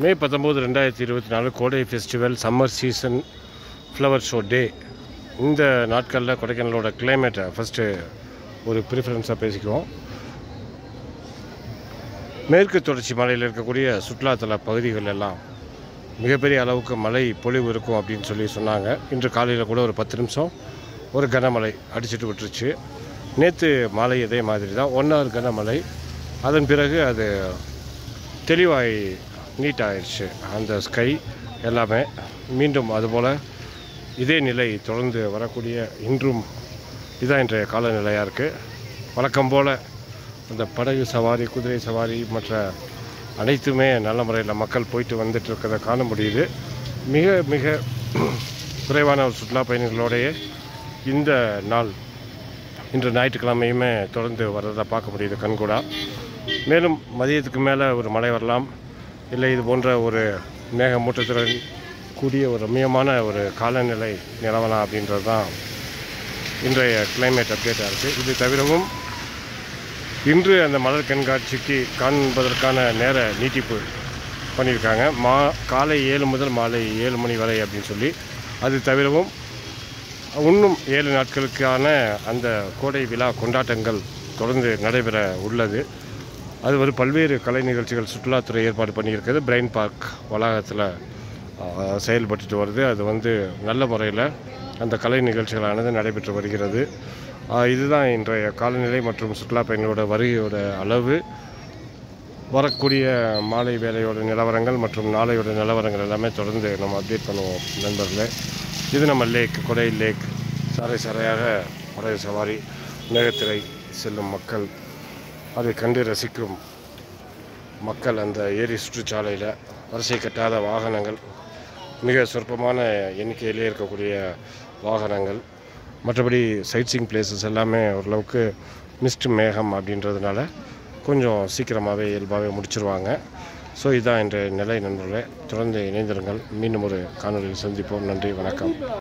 மே 19, 2024 கோடை festival summer season flower show day. இந்த நாட்களில் கொடைக்கானலோட கிளைமேட்டை ஃபஸ்ட்டு ஒரு ப்ரிஃபரன்ஸாக பேசிக்குவோம். மேற்கு தொடர்ச்சி மலையில் இருக்கக்கூடிய சுற்றுலாத்தல பகுதிகள் எல்லாம் மிகப்பெரிய அளவுக்கு மழை பொழிவு இருக்கும் அப்படின்னு சொல்லி சொன்னாங்க. இன்று காலையில் கூட ஒரு 10 நிமிஷம் ஒரு கனமழை அடிச்சுட்டு விட்டுருச்சு. நேற்று மாலை இதே மாதிரி தான் 1 hour கனமழை. அதன் பிறகு அது தெளிவாய் நீட் ஆயிடுச்சு. அந்த ஸ்கை எல்லாமே மீண்டும் அதுபோல் இதே நிலை தொடர்ந்து வரக்கூடிய இன்றும் இதான் இன்றைய காலநிலையாக இருக்குது. வழக்கம் போல் அந்த படகு சவாரி, குதிரை சவாரி மற்ற அனைத்துமே நல்ல முறையில் மக்கள் போயிட்டு வந்துட்டு இருக்கிறத காண முடியுது. மிக மிக குறைவான ஒரு சுற்றுலா பயணிகளோடையே இந்த நாள் இன்று ஞாயிற்றுக்கிழமையுமே தொடர்ந்து வர்றதை பார்க்க முடியுது கண்கூடா. மேலும் மதியத்துக்கு மேலே ஒரு மழை வரலாம், இல்லை இது போன்ற ஒரு மேகமூட்டத்துடன் கூடிய ஒரு ரம்மியமான ஒரு காலநிலை நிலவலாம் அப்படின்றது தான் இன்றைய கிளைமேட் அப்டேட்டாக இருக்குது. இது தவிரவும் இன்று அந்த மலர் கண்காட்சிக்கு காண்பதற்கான நேர நீட்டிப்பு பண்ணியிருக்காங்க. காலை 7 முதல் மாலை 7 மணி வரை அப்படின்னு சொல்லி. அது தவிரவும் இன்னும் 7 நாட்களுக்கான அந்த கோடை விழா கொண்டாட்டங்கள் தொடர்ந்து நடைபெற உள்ளது. அது ஒரு பல்வேறு கலை நிகழ்ச்சிகள் சுற்றுலாத்துறை ஏற்பாடு பண்ணியிருக்கிறது. பிரைன் பார்க் வளாகத்தில் செயல்பட்டு வருது. அது நல்ல முறையில் அந்த கலை நிகழ்ச்சிகளானது நடைபெற்று வருகிறது. இதுதான் இன்றைய காலநிலை மற்றும் சுற்றுலா பயணிகளோட வருகையோட அளவு. வரக்கூடிய மாலை வேலையோட நிலவரங்கள் மற்றும் நாளையோட நிலவரங்கள் எல்லாமே தொடர்ந்து நம்ம அப்டேட் பண்ணுவோம் நண்பர்களே. இது நம்ம கொடை லேக். சாறை சாறையாக படகு சவாரி, மேகத்திரை செல்லும் மக்கள், அதை கண்டு ரசிக்கும் மக்கள், அந்த ஏரி சுற்றுச்சாலையில் வரிசை கட்டாத வாகனங்கள், மிக சொற்பமான எண்ணிக்கையிலே இருக்கக்கூடிய வாகனங்கள், மற்றபடி சைட்சீயிங் பிளேசஸ் எல்லாமே ஓரளவுக்கு மிஸ்ட் மேகம் அப்படின்றதுனால கொஞ்சம் சீக்கிரமாகவே இயல்பாகவே முடிச்சிருவாங்க. ஸோ இதுதான் இன்றைய நிலை நண்பர்களே. தொடர்ந்து இணைந்திருங்கள். மீண்டும் ஒரு காணொலியில் சந்திப்போம். நன்றி, வணக்கம்.